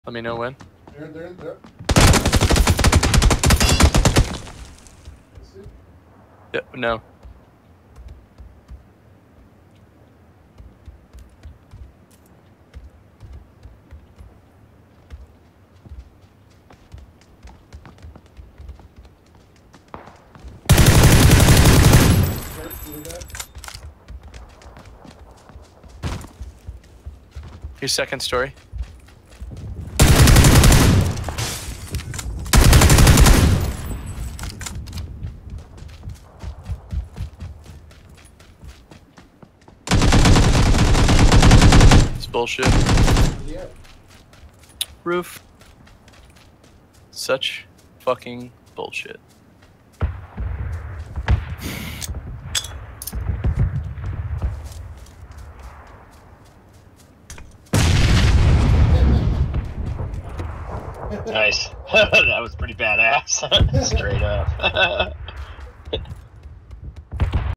Let me know when. There. Yeah, no. Here's second story. It's bullshit. Yeah. Roof. Such fucking bullshit. Nice. That was pretty badass. Straight up.